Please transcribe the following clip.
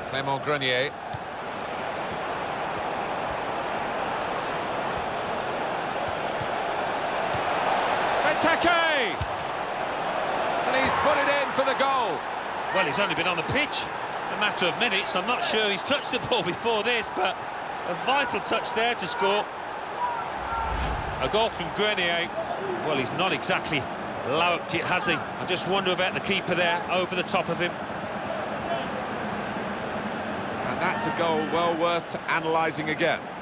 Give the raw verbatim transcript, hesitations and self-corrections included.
Clément Grenier. Benteke! And he's put it in for the goal. Well, he's only been on the pitch a matter of minutes. I'm not sure he's touched the ball before this, but a vital touch there to score. A goal from Grenier. Well, he's not exactly louped it, has he? I just wonder about the keeper there, over the top of him. And that's a goal well worth analysing again.